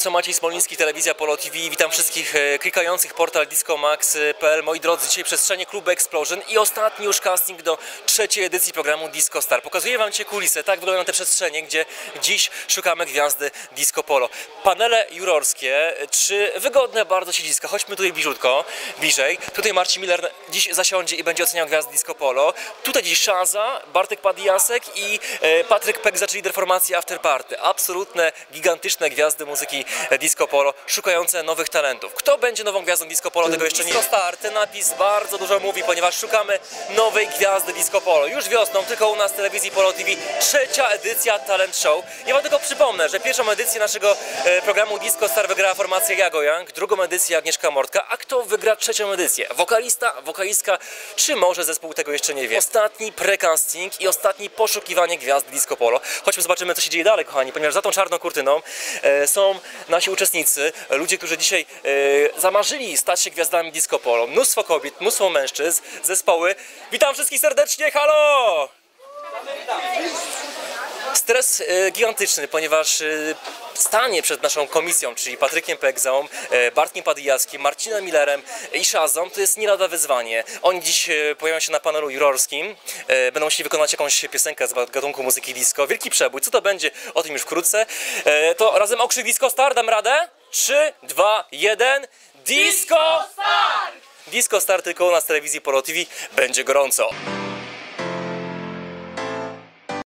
gorąco, Maciej Smoliński, Telewizja Polo TV. Witam wszystkich klikających portal discomax.pl. Moi drodzy, dzisiaj przestrzenie klubu Explosion i ostatni już casting do trzeciej edycji programu Disco Star. Pokazuję wam dzisiaj kulisy, tak wyglądają te przestrzenie, gdzie dziś szukamy gwiazdy Disco Polo. Panele jurorskie, 3 wygodne bardzo siedziska. Chodźmy tutaj bliżej. Tutaj Marcin Miller dziś zasiądzie i będzie oceniał gwiazdy Disco Polo. Tutaj dziś Szaza, Bartek Padijasek i Patryk Pegza, czyli formacji After Party. Absolutne, gigantyczne gwiazdy muzyki Disco Polo, szukające nowych talentów. Kto będzie nową gwiazdą Disco Polo, tego jeszcze nie wiem. Disco Star, ten napis bardzo dużo mówi, ponieważ szukamy nowej gwiazdy Disco Polo. Już wiosną, tylko u nas w Telewizji Polo TV, trzecia edycja Talent Show. Ja wam tylko przypomnę, że pierwszą edycję naszego programu Disco Star wygrała formacja Jago Young, drugą edycję Agnieszka Mortka, a kto wygra trzecią edycję? Wokalista, wokalistka, czy może zespół, tego jeszcze nie wie. Ostatni pre-casting i ostatni poszukiwanie gwiazd Disco Polo. Chodźmy zobaczymy, co się dzieje dalej, kochani, ponieważ za tą czarną kurtyną są nasi uczestnicy, ludzie, którzy dzisiaj zamarzyli stać się gwiazdami Disco Polo. Mnóstwo kobiet, mnóstwo mężczyzn, zespoły. Witam wszystkich serdecznie, halo! Stres gigantyczny, ponieważ stanie przed naszą komisją, czyli Patrykiem Pegzą, Bartkiem Padijaskiem, Marcinem Millerem i Szazą, to jest nie lada wyzwanie. Oni dziś pojawią się na panelu jurorskim, będą musieli wykonać jakąś piosenkę z gatunku muzyki disco. Wielki przebój, co to będzie? O tym już wkrótce. To razem okrzyk Disco Star, dam radę? 3, 2, 1, Disco Star! Disco Star tylko u nas w Telewizji Polo TV, będzie gorąco.